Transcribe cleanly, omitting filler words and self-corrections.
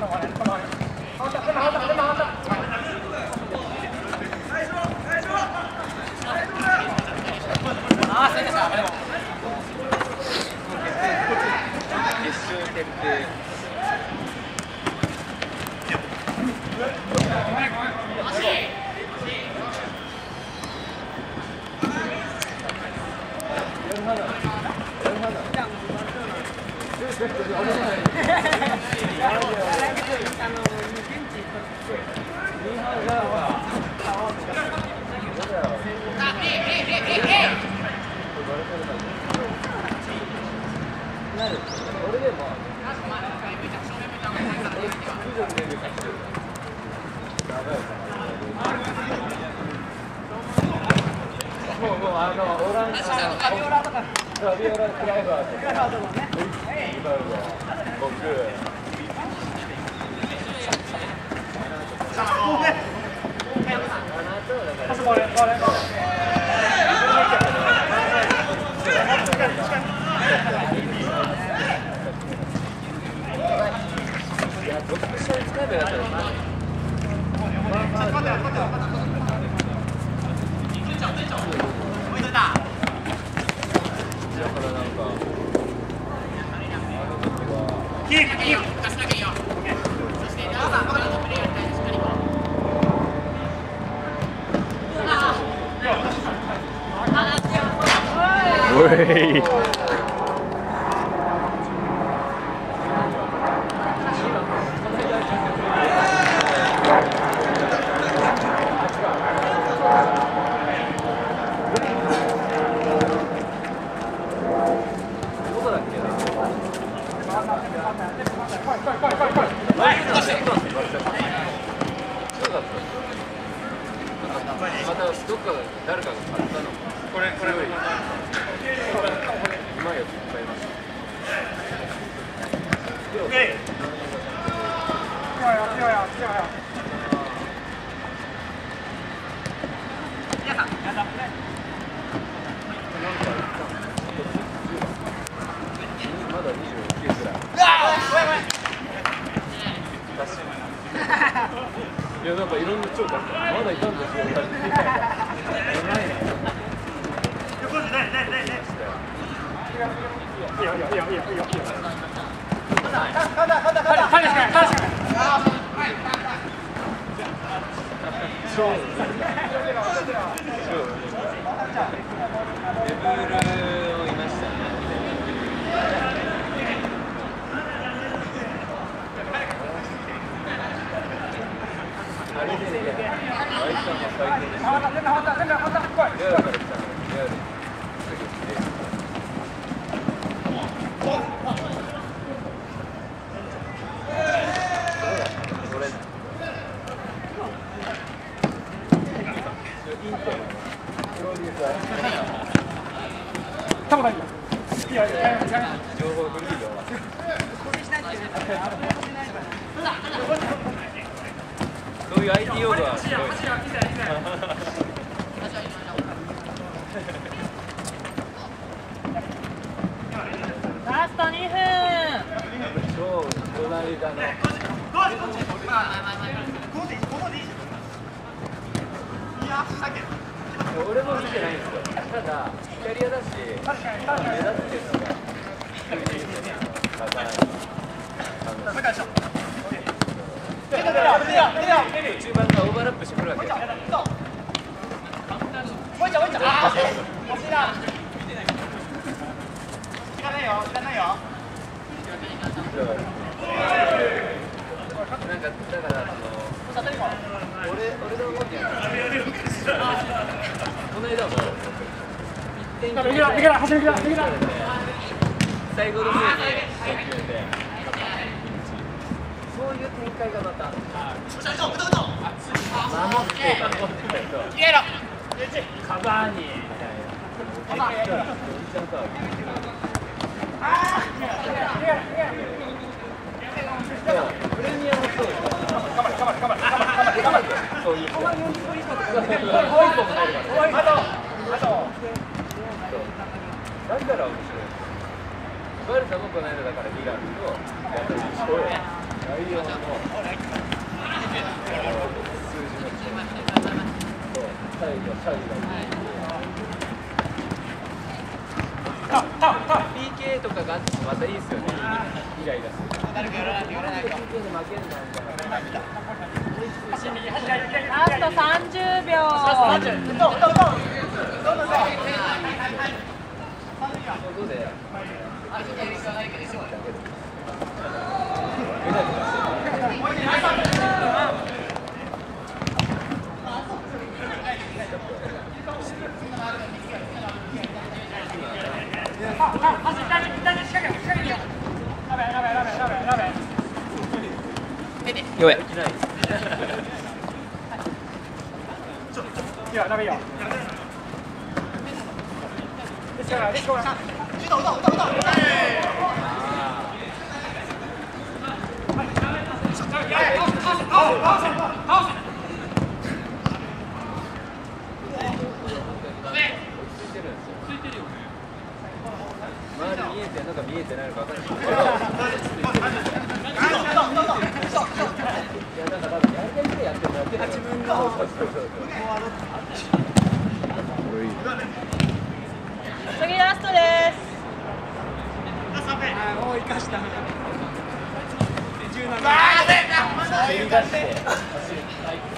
そういう IT 用語はすごい。 ラスト2分。 超隣だね。俺も見てないんですよ。ただイタリアだし、目立ってるのが急にいいですよね。中盤がオーバーラップしてくるわけ。なんかだから俺の動きがこの間も1点最後の方に決めて、そういう展開がまた守ってカバーにみたいな。プレミアもそうです。そういう。だから面白い。バルサもこの間だからミランとやったりして。 容の数字の最後シャリがPK とかがあってもまたいいですよね。イライラする。誰かやらないとやらないか。PK で負けるのみたいな。 ラスト30秒。 ことで。 弱い。 いや、ダメよ。 周り見えてるのか見えてないのか分からないけど、いやなんか多分やりたい人やってるだけで自分が次ラストです。 もう生かした。 蹴り出して走る。